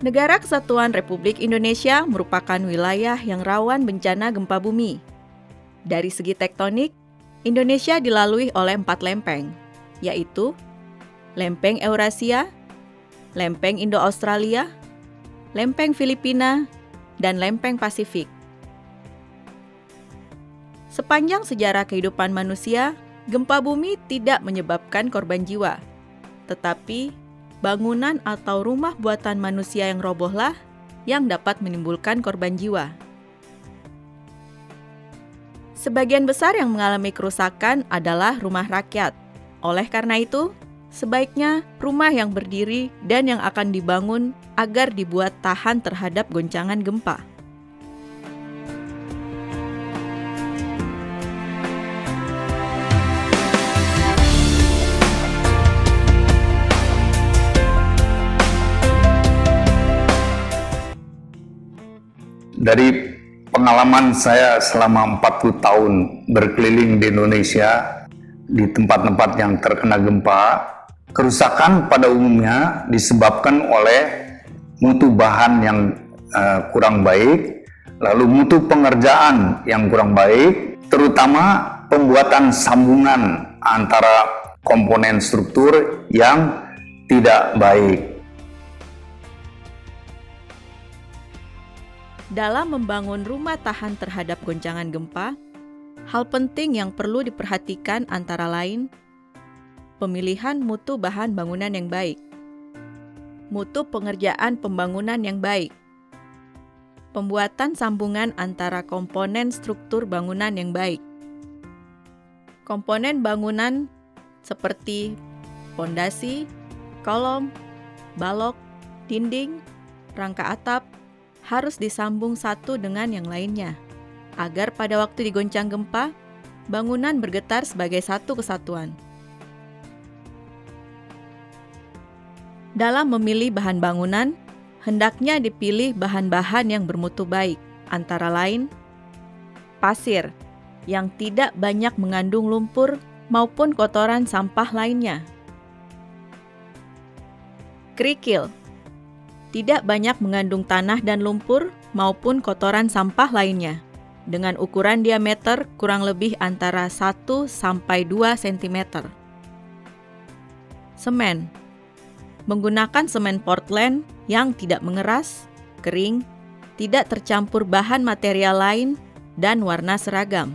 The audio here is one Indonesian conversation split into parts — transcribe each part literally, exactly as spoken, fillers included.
Negara Kesatuan Republik Indonesia merupakan wilayah yang rawan bencana gempa bumi. Dari segi tektonik, Indonesia dilalui oleh empat lempeng, yaitu Lempeng Eurasia, Lempeng Indo-Australia, Lempeng Filipina, dan Lempeng Pasifik. Sepanjang sejarah kehidupan manusia, gempa bumi tidak menyebabkan korban jiwa, tetapi bangunan atau rumah buatan manusia yang robohlah yang dapat menimbulkan korban jiwa. Sebagian besar yang mengalami kerusakan adalah rumah rakyat. Oleh karena itu, sebaiknya rumah yang berdiri dan yang akan dibangun agar dibuat tahan terhadap goncangan gempa. Dari pengalaman saya selama empat puluh tahun berkeliling di Indonesia, di tempat-tempat yang terkena gempa, kerusakan pada umumnya disebabkan oleh mutu bahan yang uh, kurang baik, lalu mutu pengerjaan yang kurang baik, terutama pembuatan sambungan antara komponen struktur yang tidak baik. Dalam membangun rumah tahan terhadap goncangan gempa, hal penting yang perlu diperhatikan antara lain pemilihan mutu bahan bangunan yang baik, mutu pengerjaan pembangunan yang baik, pembuatan sambungan antara komponen struktur bangunan yang baik, komponen bangunan seperti pondasi, kolom, balok, dinding, rangka atap, harus disambung satu dengan yang lainnya, agar pada waktu digoncang gempa, bangunan bergetar sebagai satu kesatuan. Dalam memilih bahan bangunan, hendaknya dipilih bahan-bahan yang bermutu baik, antara lain pasir, yang tidak banyak mengandung lumpur maupun kotoran sampah lainnya. Kerikil, tidak banyak mengandung tanah dan lumpur maupun kotoran sampah lainnya, dengan ukuran diameter kurang lebih antara satu sampai dua sentimeter. Semen, menggunakan semen Portland yang tidak mengeras, kering, tidak tercampur bahan material lain, dan warna seragam.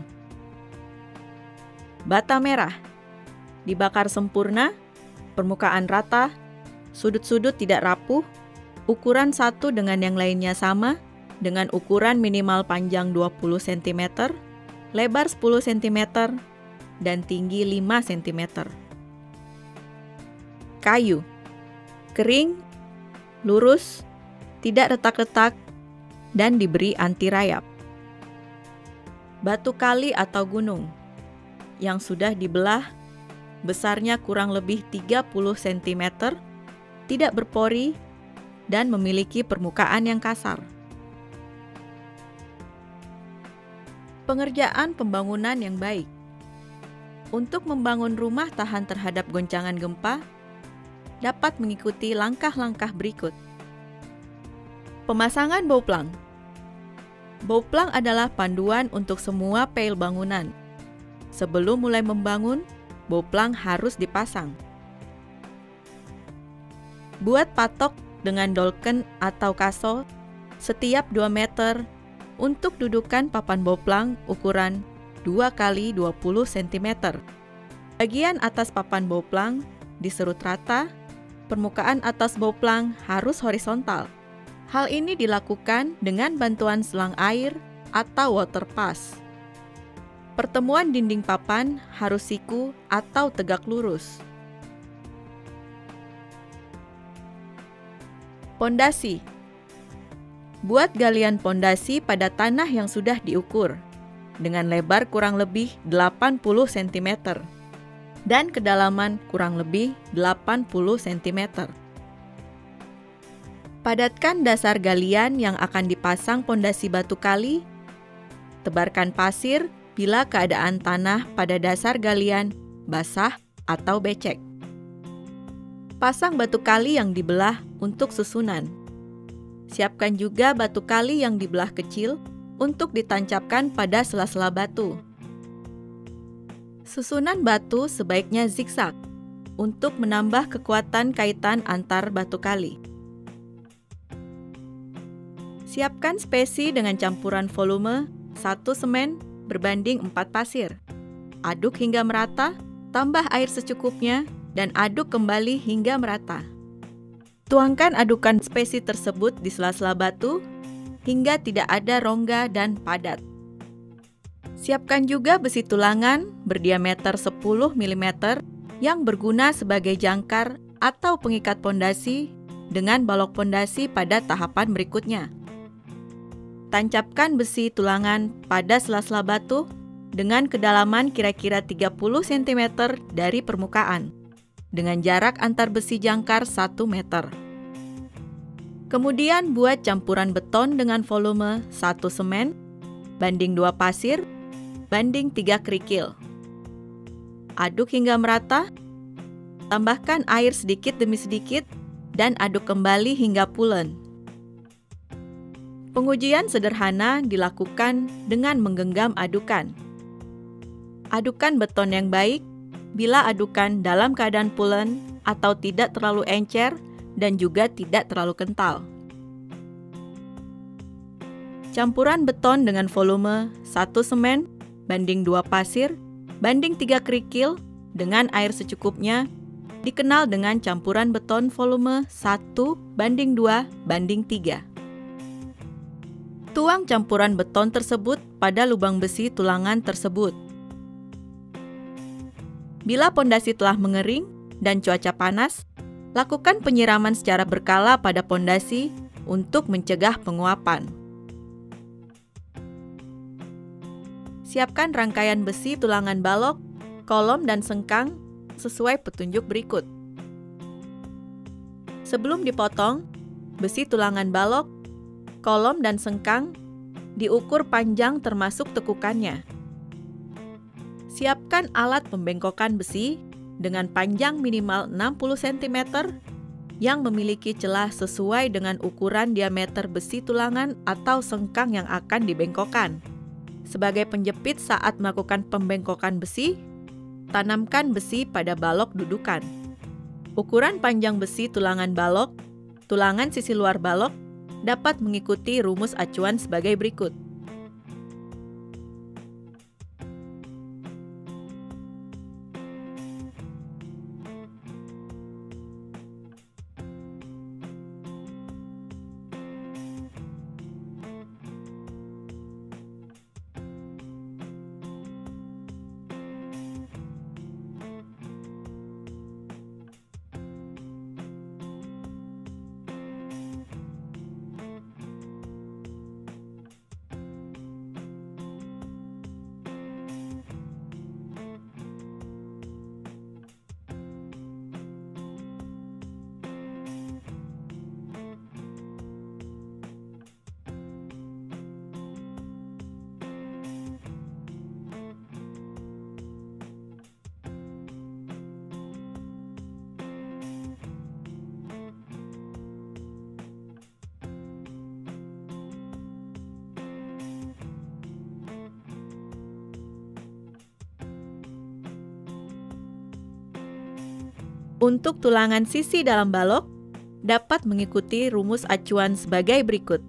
Bata merah, dibakar sempurna, permukaan rata, sudut-sudut tidak rapuh, ukuran satu dengan yang lainnya sama, dengan ukuran minimal panjang dua puluh sentimeter, lebar sepuluh sentimeter, dan tinggi lima sentimeter. Kayu, kering, lurus, tidak retak-retak, dan diberi anti rayap. Batu kali atau gunung, yang sudah dibelah, besarnya kurang lebih tiga puluh sentimeter, tidak berpori, dan memiliki permukaan yang kasar. Pengerjaan pembangunan yang baik. Untuk membangun rumah tahan terhadap goncangan gempa, dapat mengikuti langkah-langkah berikut. Pemasangan bauplang. Bauplang adalah panduan untuk semua pel bangunan. Sebelum mulai membangun, bauplang harus dipasang. Buat patok dengan dolken atau kaso setiap dua meter untuk dudukan papan bauplang ukuran dua kali dua puluh sentimeter. Bagian atas papan bauplang diserut rata, permukaan atas bauplang harus horizontal. Hal ini dilakukan dengan bantuan selang air atau water pass. Pertemuan dinding papan harus siku atau tegak lurus. Pondasi. Buat galian pondasi pada tanah yang sudah diukur, dengan lebar kurang lebih delapan puluh sentimeter dan kedalaman kurang lebih delapan puluh sentimeter. Padatkan dasar galian yang akan dipasang pondasi batu kali. Tebarkan pasir bila keadaan tanah pada dasar galian basah atau becek. Pasang batu kali yang dibelah untuk susunan. Siapkan juga batu kali yang dibelah kecil untuk ditancapkan pada sela-sela batu. Susunan batu sebaiknya zigzag untuk menambah kekuatan kaitan antar batu kali. Siapkan spesi dengan campuran volume satu semen berbanding empat pasir. Aduk hingga merata, tambah air secukupnya, dan aduk kembali hingga merata. Tuangkan adukan spesi tersebut di sela-sela batu hingga tidak ada rongga dan padat. Siapkan juga besi tulangan berdiameter sepuluh milimeter yang berguna sebagai jangkar atau pengikat pondasi dengan balok pondasi pada tahapan berikutnya. Tancapkan besi tulangan pada sela-sela batu dengan kedalaman kira-kira tiga puluh sentimeter dari permukaan, dengan jarak antar besi jangkar satu meter. Kemudian buat campuran beton dengan volume satu semen banding dua pasir banding tiga kerikil. Aduk hingga merata, tambahkan air sedikit demi sedikit, dan aduk kembali hingga pulen. Pengujian sederhana dilakukan dengan menggenggam adukan. Adukan beton yang baik bila adukan dalam keadaan pulen atau tidak terlalu encer dan juga tidak terlalu kental. Campuran beton dengan volume satu semen banding dua pasir banding tiga kerikil dengan air secukupnya dikenal dengan campuran beton volume satu banding dua banding tiga. Tuang campuran beton tersebut pada lubang besi tulangan tersebut. Bila pondasi telah mengering dan cuaca panas, lakukan penyiraman secara berkala pada pondasi untuk mencegah penguapan. Siapkan rangkaian besi tulangan balok, kolom, dan sengkang sesuai petunjuk berikut. Sebelum dipotong, besi tulangan balok, kolom, dan sengkang diukur panjang termasuk tekukannya. Siapkan alat pembengkokan besi dengan panjang minimal enam puluh sentimeter yang memiliki celah sesuai dengan ukuran diameter besi tulangan atau sengkang yang akan dibengkokkan. Sebagai penjepit saat melakukan pembengkokan besi, tanamkan besi pada balok dudukan. Ukuran panjang besi tulangan balok, tulangan sisi luar balok, dapat mengikuti rumus acuan sebagai berikut. Untuk tulangan sisi dalam balok, dapat mengikuti rumus acuan sebagai berikut.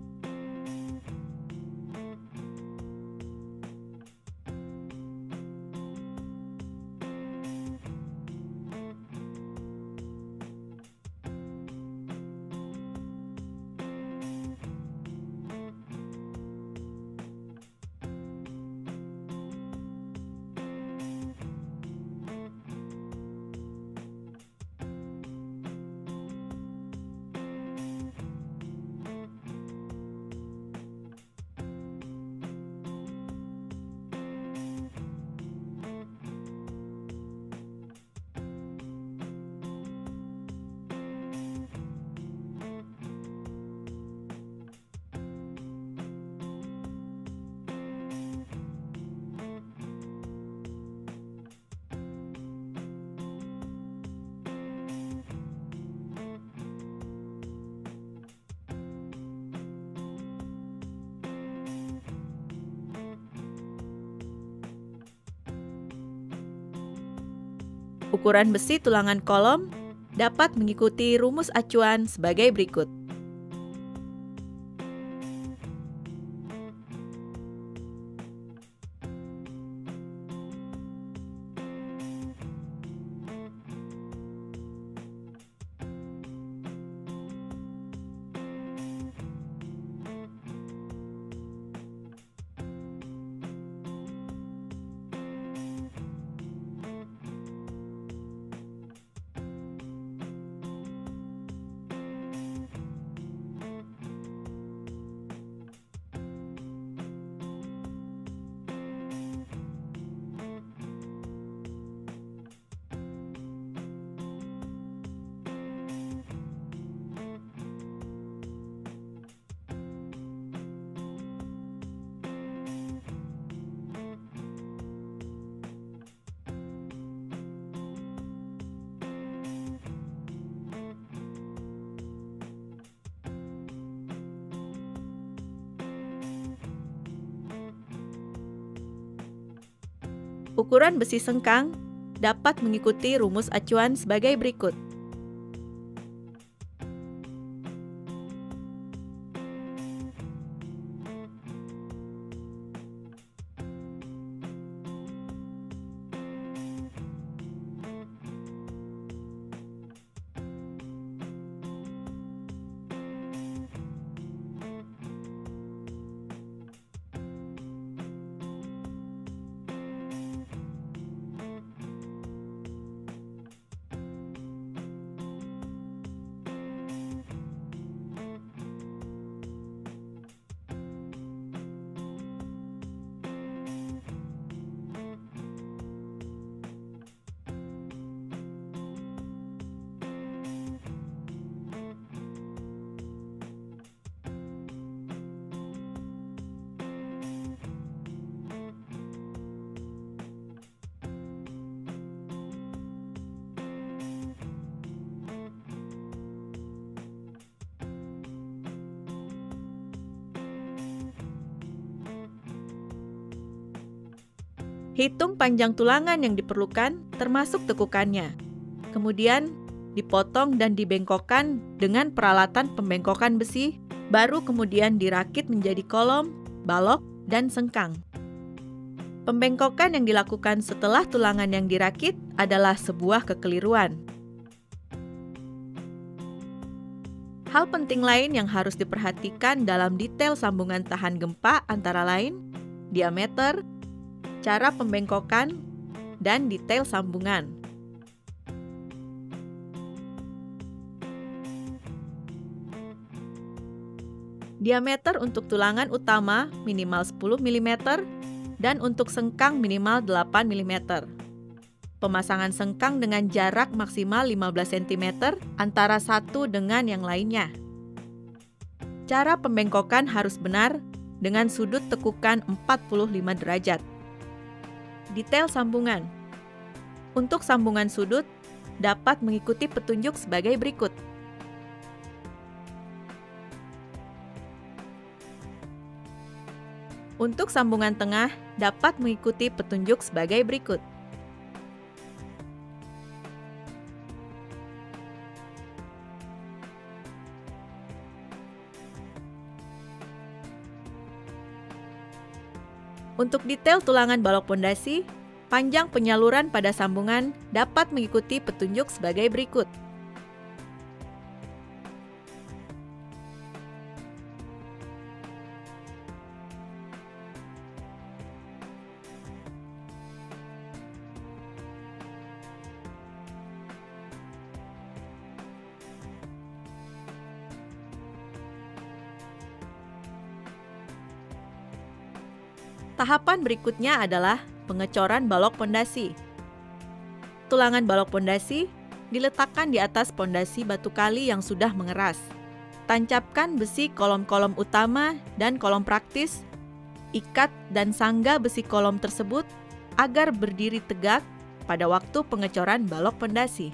Ukuran besi tulangan kolom dapat mengikuti rumus acuan sebagai berikut. Ukuran besi sengkang dapat mengikuti rumus acuan sebagai berikut. Hitung panjang tulangan yang diperlukan, termasuk tekukannya. Kemudian, dipotong dan dibengkokkan dengan peralatan pembengkokan besi, baru kemudian dirakit menjadi kolom, balok, dan sengkang. Pembengkokan yang dilakukan setelah tulangan yang dirakit adalah sebuah kekeliruan. Hal penting lain yang harus diperhatikan dalam detail sambungan tahan gempa antara lain diameter, cara pembengkokan, dan detail sambungan. Diameter untuk tulangan utama minimal sepuluh milimeter dan untuk sengkang minimal delapan milimeter. Pemasangan sengkang dengan jarak maksimal lima belas sentimeter antara satu dengan yang lainnya. Cara pembengkokan harus benar dengan sudut tekukan empat puluh lima derajat. Detail sambungan. Untuk sambungan sudut, dapat mengikuti petunjuk sebagai berikut. Untuk sambungan tengah, dapat mengikuti petunjuk sebagai berikut. Untuk detail tulangan balok pondasi, panjang penyaluran pada sambungan dapat mengikuti petunjuk sebagai berikut. Tahapan berikutnya adalah pengecoran balok pondasi. Tulangan balok pondasi diletakkan di atas pondasi batu kali yang sudah mengeras. Tancapkan besi kolom-kolom utama dan kolom praktis, ikat dan sangga besi kolom tersebut agar berdiri tegak pada waktu pengecoran balok pondasi.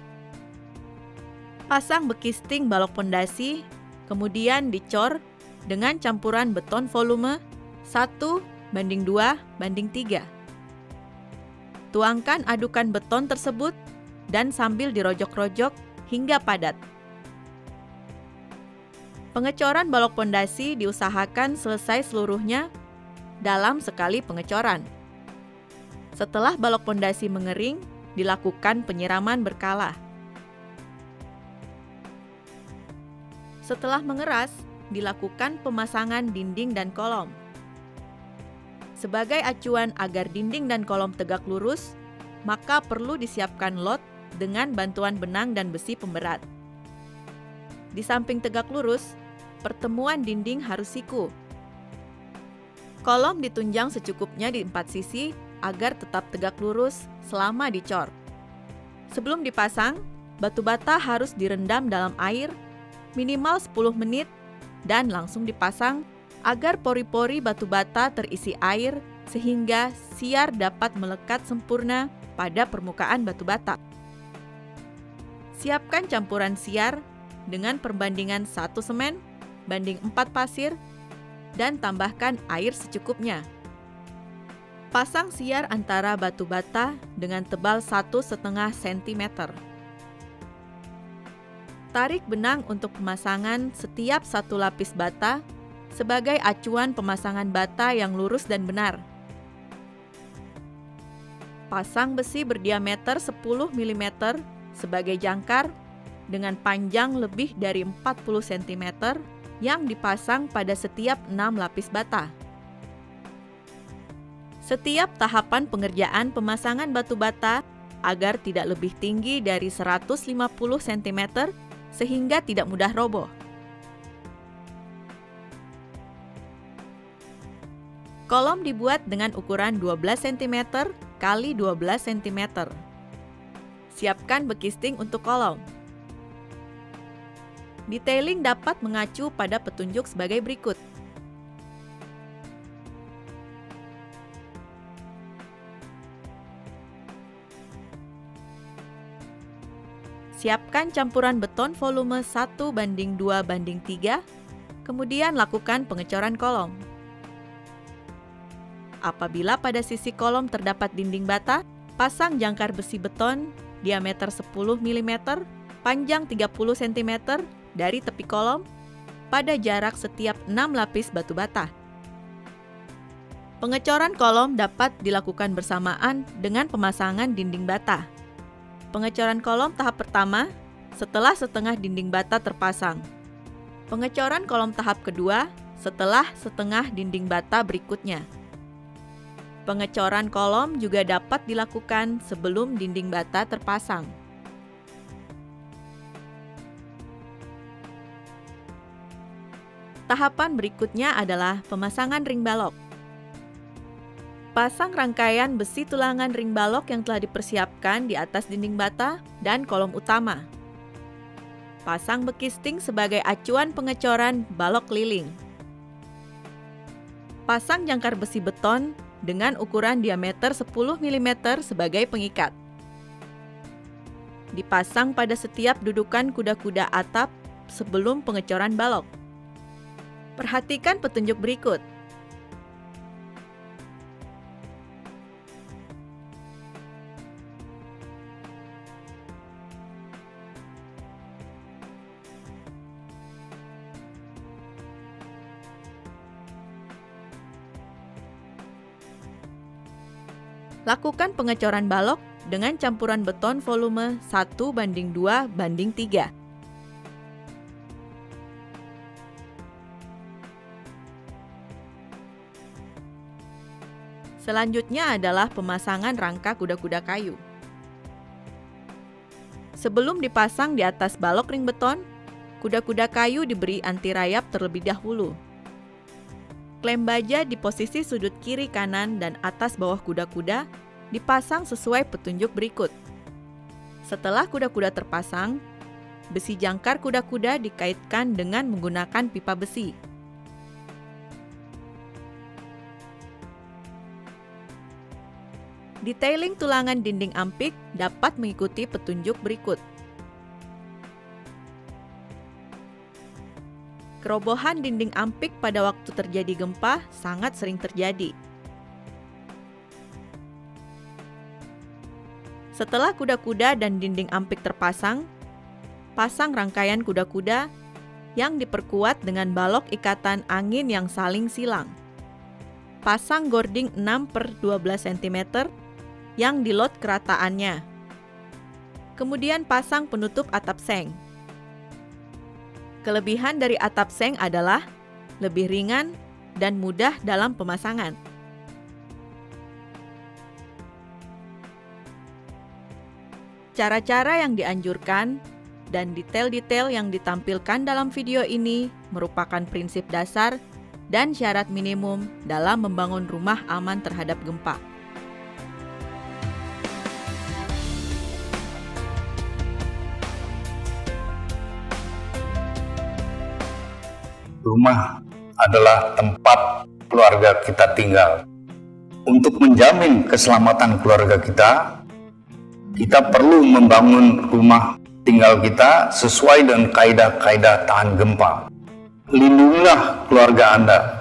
Pasang bekisting balok pondasi, kemudian dicor dengan campuran beton volume satu banding dua banding tiga. Tuangkan adukan beton tersebut dan sambil dirojok-rojok hingga padat. Pengecoran balok pondasi diusahakan selesai seluruhnya dalam sekali pengecoran. Setelah balok pondasi mengering, dilakukan penyiraman berkala. Setelah mengeras, dilakukan pemasangan dinding dan kolom. Sebagai acuan agar dinding dan kolom tegak lurus, maka perlu disiapkan lot dengan bantuan benang dan besi pemberat. Di samping tegak lurus, pertemuan dinding harus siku. Kolom ditunjang secukupnya di empat sisi agar tetap tegak lurus selama dicor. Sebelum dipasang, batu bata harus direndam dalam air minimal sepuluh menit dan langsung dipasang agar pori-pori batu bata terisi air sehingga siar dapat melekat sempurna pada permukaan batu bata. Siapkan campuran siar dengan perbandingan satu semen banding empat pasir dan tambahkan air secukupnya. Pasang siar antara batu bata dengan tebal satu koma lima sentimeter. Tarik benang untuk pemasangan setiap satu lapis bata sebagai acuan pemasangan bata yang lurus dan benar. Pasang besi berdiameter sepuluh milimeter sebagai jangkar dengan panjang lebih dari empat puluh sentimeter yang dipasang pada setiap enam lapis bata. Setiap tahapan pengerjaan pemasangan batu bata agar tidak lebih tinggi dari seratus lima puluh sentimeter sehingga tidak mudah roboh. Kolom dibuat dengan ukuran dua belas sentimeter kali dua belas sentimeter. Siapkan bekisting untuk kolom. Detailing dapat mengacu pada petunjuk sebagai berikut. Siapkan campuran beton volume satu banding dua banding tiga, kemudian lakukan pengecoran kolom. Apabila pada sisi kolom terdapat dinding bata, pasang jangkar besi beton diameter sepuluh milimeter, panjang tiga puluh sentimeter dari tepi kolom pada jarak setiap enam lapis batu bata. Pengecoran kolom dapat dilakukan bersamaan dengan pemasangan dinding bata. Pengecoran kolom tahap pertama setelah setengah dinding bata terpasang. Pengecoran kolom tahap kedua setelah setengah dinding bata berikutnya. Pengecoran kolom juga dapat dilakukan sebelum dinding bata terpasang. Tahapan berikutnya adalah pemasangan ring balok. Pasang rangkaian besi tulangan ring balok yang telah dipersiapkan di atas dinding bata dan kolom utama. Pasang bekisting sebagai acuan pengecoran balok keliling. Pasang jangkar besi beton dengan ukuran diameter sepuluh milimeter sebagai pengikat. Dipasang pada setiap dudukan kuda-kuda atap sebelum pengecoran balok. Perhatikan petunjuk berikut. Lakukan pengecoran balok dengan campuran beton volume satu banding dua banding tiga. Selanjutnya adalah pemasangan rangka kuda-kuda kayu. Sebelum dipasang di atas balok ring beton, kuda-kuda kayu diberi anti rayap terlebih dahulu. Klem baja di posisi sudut kiri kanan dan atas bawah kuda-kuda dipasang sesuai petunjuk berikut. Setelah kuda-kuda terpasang, besi jangkar kuda-kuda dikaitkan dengan menggunakan pipa besi. Detailing tulangan dinding ampik dapat mengikuti petunjuk berikut. Kerobohan dinding ampik pada waktu terjadi gempa sangat sering terjadi. Setelah kuda-kuda dan dinding ampik terpasang, pasang rangkaian kuda-kuda yang diperkuat dengan balok ikatan angin yang saling silang. Pasang gording enam per dua belas sentimeter yang dilot kerataannya. Kemudian pasang penutup atap seng. Kelebihan dari atap seng adalah lebih ringan dan mudah dalam pemasangan. Cara-cara yang dianjurkan dan detail-detail yang ditampilkan dalam video ini merupakan prinsip dasar dan syarat minimum dalam membangun rumah aman terhadap gempa. Rumah adalah tempat keluarga kita tinggal. Untuk menjamin keselamatan keluarga kita, kita perlu membangun rumah tinggal kita sesuai dengan kaidah-kaidah tahan gempa. Lindungilah keluarga Anda